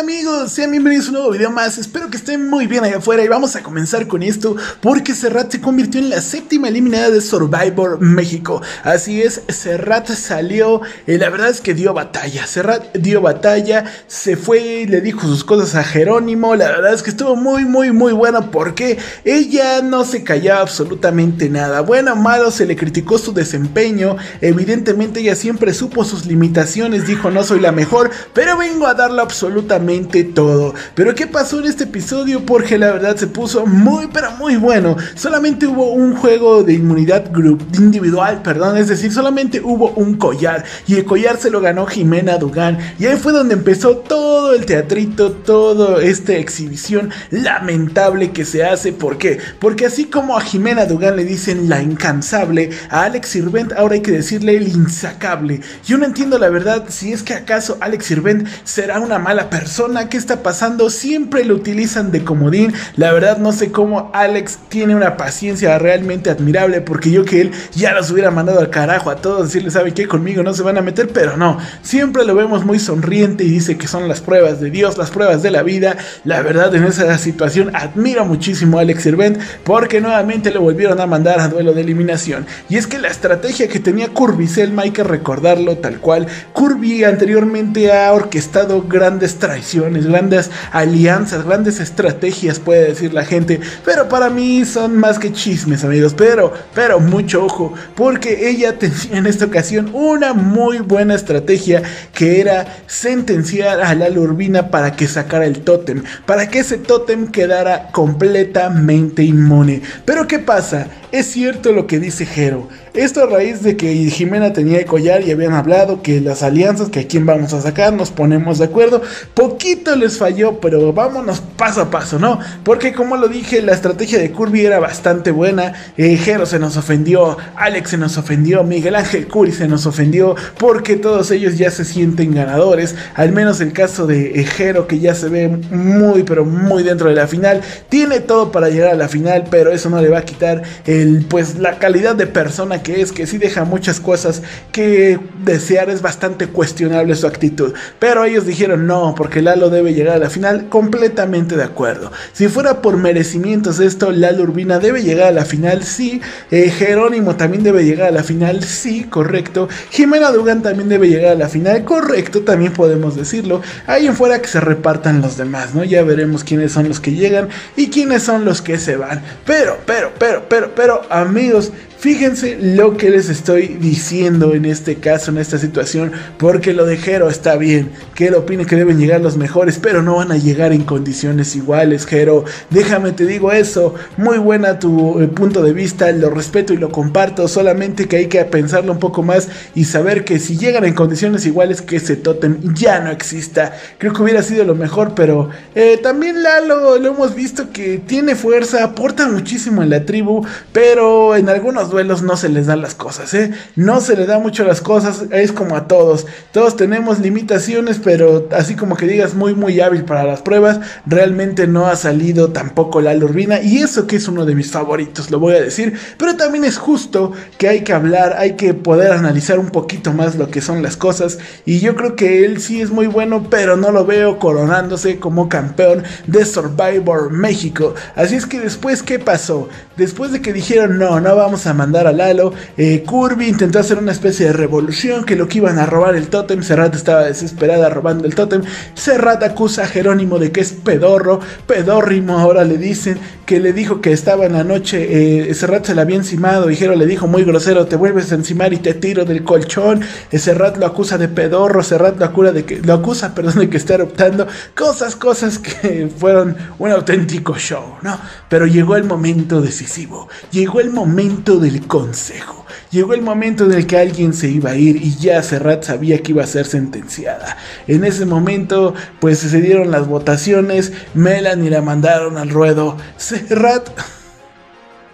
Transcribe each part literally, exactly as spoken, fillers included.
amigos? Sean bienvenidos a un nuevo video más. Espero que estén muy bien allá afuera y vamos a comenzar con esto porque Serrat se convirtió en la séptima eliminada de Survivor México. Así es, Serrat salió, eh, la verdad es que dio batalla. Serrat dio batalla, se fue y le dijo sus cosas a Jerónimo. La verdad es que estuvo muy muy muy bueno porque ella no se callaba absolutamente nada. Bueno o malo, se le criticó su desempeño. Evidentemente ella siempre supo sus limitaciones, dijo no soy la mejor, pero vengo a darle absolutamente todo. Pero ¿qué pasó en este episodio? Porque la verdad se puso muy pero muy bueno. Solamente hubo un juego de inmunidad group, individual, perdón, es decir, solamente hubo un collar y el collar se lo ganó Jimena Dugán y ahí fue donde empezó todo el teatrito, toda esta exhibición lamentable que se hace. ¿Por qué? Porque así como a Jimena Dugán le dicen la incansable, a Alex Sirvent ahora hay que decirle el insacable. Yo no entiendo la verdad si es que acaso Alex Sirvent será una mala persona. ¿Qué está pasando? Siempre lo utilizan de comodín. La verdad no sé cómo Alex tiene una paciencia realmente admirable, porque yo que él ya los hubiera mandado al carajo a todos, decirles sabe qué, conmigo no se van a meter, pero no, siempre lo vemos muy sonriente y dice que son las pruebas de Dios, las pruebas de la vida. La verdad en esa situación admiro muchísimo a Alex Sirvent porque nuevamente lo volvieron a mandar a duelo de eliminación. Y es que la estrategia que tenía Curvy Selma hay que recordarlo tal cual. Curvy anteriormente ha orquestado grandes traiciones, grandes alianzas, grandes estrategias puede decir la gente, pero para mí son más que chismes, amigos. Pero, pero mucho ojo, porque ella tenía en esta ocasión una muy buena estrategia, que era sentenciar a Lalo Urbina para que sacara el tótem, para que ese tótem quedara completamente inmune. Pero ¿qué pasa? Es cierto lo que dice Jero. Esto a raíz de que Jimena tenía el collar y habían hablado que las alianzas, que a quién vamos a sacar, nos ponemos de acuerdo. Poquito les falló, pero vámonos paso a paso, ¿no? Porque como lo dije, la estrategia de Curvy era bastante buena. eh, Jero se nos ofendió, Alex se nos ofendió, Miguel Ángel Curi se nos ofendió, porque todos ellos ya se sienten ganadores. Al menos el caso de eh, Jero, que ya se ve muy pero muy dentro de la final. Tiene todo para llegar a la final, pero eso no le va a quitar el, pues, la calidad de persona que es, que sí deja muchas cosas que desear. Es bastante cuestionable su actitud, pero ellos dijeron no, porque Lalo debe llegar a la final. Completamente de acuerdo. Si fuera por merecimientos esto, Lalo Urbina debe llegar a la final, sí. eh, Jerónimo también debe llegar a la final, sí, correcto. Jimena Dugán también debe llegar a la final, correcto, también podemos decirlo. Ahí en fuera que se repartan los demás, ¿no? Ya veremos quiénes son los que llegan y quiénes son los que se van. Pero, pero, pero, pero, pero, amigos, fíjense lo que les estoy diciendo en este caso, en esta situación, porque lo de Jero está bien, que él opine que deben llegar los mejores, pero no van a llegar en condiciones iguales. Jero, déjame te digo eso, muy buena tu eh, punto de vista, lo respeto y lo comparto, solamente que hay que pensarlo un poco más y saber que si llegan en condiciones iguales, que ese tótem ya no exista. Creo que hubiera sido lo mejor, pero eh, también Lalo, lo hemos visto que tiene fuerza, aporta muchísimo en la tribu, pero en algunos duelos no se les dan las cosas, ¿eh? No se les da mucho las cosas, es como a todos. Todos tenemos limitaciones, pero así como que digas muy muy hábil para las pruebas, realmente no ha salido tampoco Lalo Urbina, y eso que es uno de mis favoritos, lo voy a decir, pero también es justo que hay que hablar, hay que poder analizar un poquito más lo que son las cosas, y yo creo que él sí es muy bueno, pero no lo veo coronándose como campeón de Survivor México. Así es que después, ¿qué pasó? Después de que dijeron no, no vamos a mandar a Lalo, eh, Curvy intentó hacer una especie de revolución, que lo que iban a robar el tótem. Serrat estaba desesperada robando el tótem. Serrat acusa a Jerónimo de que es pedorro, pedórrimo ahora le dicen, que le dijo que estaba en la noche, eh, Serrat se la había encimado y Jero le dijo muy grosero, te vuelves a encimar y te tiro del colchón. eh, Serrat lo acusa de pedorro, Serrat lo acusa de que, lo acusa, perdón, de que está eruptando, cosas, cosas que fueron un auténtico show, ¿no? Pero llegó el momento decisivo, llegó el momento del consejo. Llegó el momento en el que alguien se iba a ir y ya Serrat sabía que iba a ser sentenciada. En ese momento pues se dieron las votaciones, Melanie la mandaron al ruedo. Serrat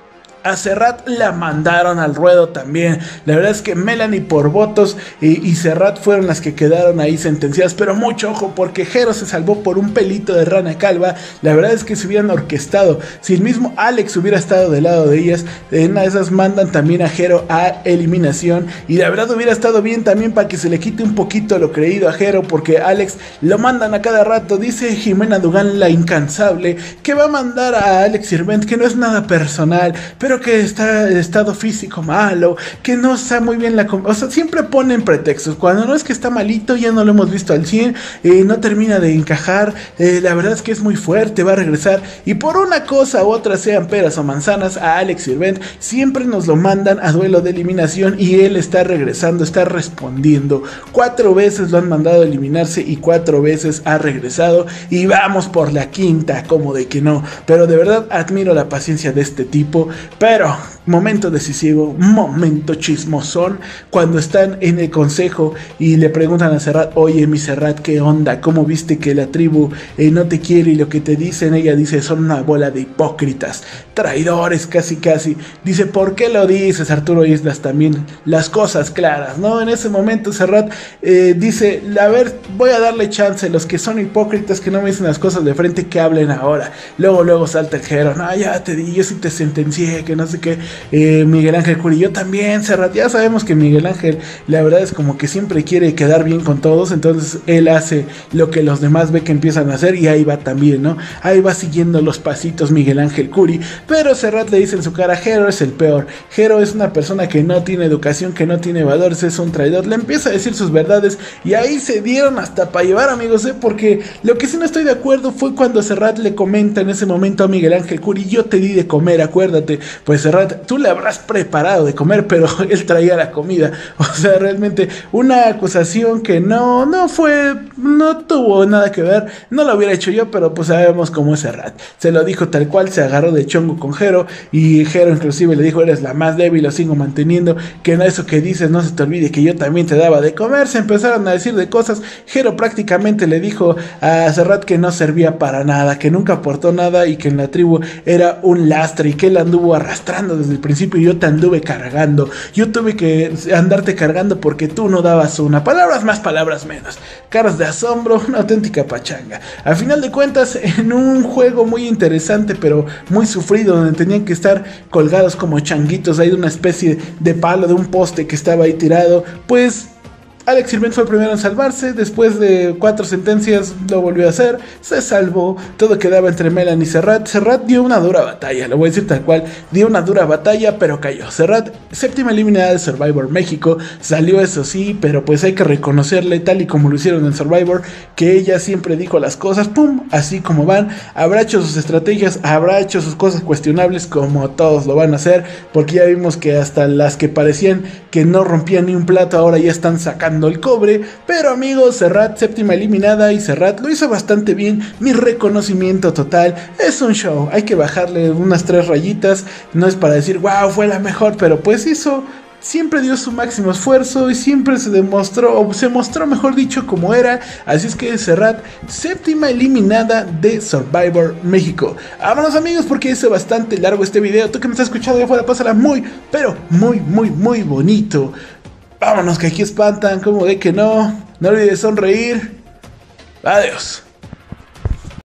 A Serrat la mandaron al ruedo también. La verdad es que Melanie por votos eh, y Serrat fueron las que quedaron ahí sentenciadas. Pero mucho ojo, porque Jero se salvó por un pelito de rana calva. La verdad es que se hubieran orquestado. Si el mismo Alex hubiera estado del lado de ellas, en una de esas mandan también a Jero a eliminación. Y la verdad hubiera estado bien también para que se le quite un poquito lo creído a Jero, porque Alex lo mandan a cada rato. Dice Jimena Dugan, la incansable, que va a mandar a Alex Sirvent, que no es nada personal, pero que está en estado físico malo, que no está muy bien la... O sea, siempre ponen pretextos. Cuando no es que está malito, ya no lo hemos visto al cien, eh, no termina de encajar, eh, la verdad es que es muy fuerte, va a regresar. Y por una cosa u otra, sean peras o manzanas, a Alex Sirvent siempre nos lo mandan a duelo de eliminación y él está regresando, está respondiendo. Cuatro veces lo han mandado a eliminarse y cuatro veces ha regresado. Y vamos por la quinta, como de que no. Pero de verdad admiro la paciencia de este tipo. Pero momento decisivo, momento chismosón, cuando están en el consejo y le preguntan a Serrat: oye, mi Serrat, ¿qué onda? ¿Cómo viste que la tribu eh, no te quiere y lo que te dicen? Ella dice: son una bola de hipócritas, traidores, casi casi. Dice: ¿por qué lo dices, Arturo Islas? También las cosas claras, ¿no? En ese momento Serrat eh, dice: a ver, voy a darle chance, los que son hipócritas, que no me dicen las cosas de frente, que hablen ahora. Luego, luego salta el Jero: no, ya te di, yo sí te sentencié, que no sé qué. Eh, Miguel Ángel Curi: yo también, Serrat. Ya sabemos que Miguel Ángel, la verdad es como que siempre quiere quedar bien con todos, entonces él hace lo que los demás ve que empiezan a hacer y ahí va también, ¿no? Ahí va siguiendo los pasitos Miguel Ángel Curi, pero Serrat le dice en su cara: Jero es el peor, Jero es una persona que no tiene educación, que no tiene valores, es un traidor. Le empieza a decir sus verdades y ahí se dieron hasta para llevar, amigos, ¿eh? Porque lo que sí no estoy de acuerdo fue cuando Serrat le comenta en ese momento a Miguel Ángel Curi: yo te di de comer, acuérdate. Pues Serrat, tú le habrás preparado de comer, pero él traía la comida. O sea, realmente una acusación que no, no fue, no tuvo nada que ver. No lo hubiera hecho yo, pero pues sabemos cómo es Serrat. Se lo dijo tal cual, se agarró de chongo con Jero y Jero inclusive le dijo: eres la más débil, lo sigo manteniendo, que no, eso que dices no se te olvide que yo también te daba de comer. Se empezaron a decir de cosas. Jero prácticamente le dijo a Serrat que no servía para nada, que nunca aportó nada y que en la tribu era un lastre y que él anduvo arrastrando desde el principio y yo te anduve cargando. Yo tuve que andarte cargando porque tú no dabas una. Palabras más, palabras menos. Caras de asombro, una auténtica pachanga. Al final de cuentas, en un juego muy interesante pero muy sufrido, donde tenían que estar colgados como changuitos ahí de una especie de palo, de un poste que estaba ahí tirado, pues Alex Sirvent fue el primero en salvarse. Después de cuatro sentencias lo volvió a hacer, se salvó. Todo quedaba entre Melanie y Serrat. Serrat dio una dura batalla, lo voy a decir tal cual, dio una dura batalla, pero cayó. Serrat, séptima eliminada de Survivor México, salió, eso sí, pero pues hay que reconocerle, tal y como lo hicieron en Survivor, que ella siempre dijo las cosas, pum, así como van. Habrá hecho sus estrategias, habrá hecho sus cosas cuestionables, como todos lo van a hacer, porque ya vimos que hasta las que parecían que no rompían ni un plato ahora ya están sacando el cobre. Pero amigos, Serrat, séptima eliminada, y Serrat lo hizo bastante bien. Mi reconocimiento total. Es un show, hay que bajarle unas tres rayitas. No es para decir wow, fue la mejor, pero pues hizo, siempre dio su máximo esfuerzo y siempre se demostró, o se mostró mejor dicho, como era. Así es que Serrat, séptima eliminada de Survivor México. Vámonos, amigos, porque hizo bastante largo este video. Tú que me estás escuchando de afuera, pásala muy, pero muy, muy, muy bonito. Vámonos, que aquí espantan, como de que no. No olvides sonreír. Adiós.